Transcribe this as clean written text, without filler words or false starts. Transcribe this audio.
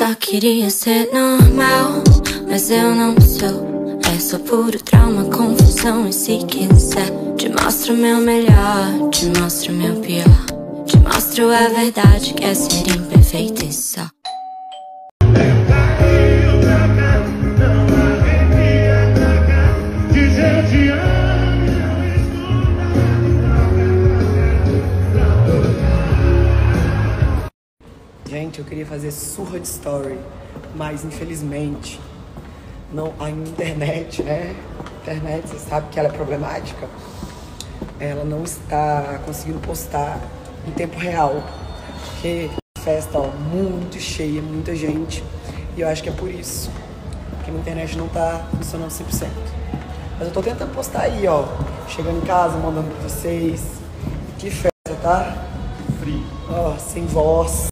só queria ser normal, mas eu não sou. É só puro trauma, confusão. E se quiser, te mostro o meu melhor, te mostro o meu pior, te mostro a verdade que é ser imperfeito e só. Gente, eu queria fazer surra de story, mas infelizmente não, a internet, né? A internet, você sabe que ela é problemática. Ela não está conseguindo postar em tempo real, porque a festa, ó, muito cheia, muita gente. E eu acho que é por isso que a internet não tá funcionando 100%. Mas eu tô tentando postar aí, ó, chegando em casa, mandando pra vocês. Que festa, tá? Free. Ó, sem voz.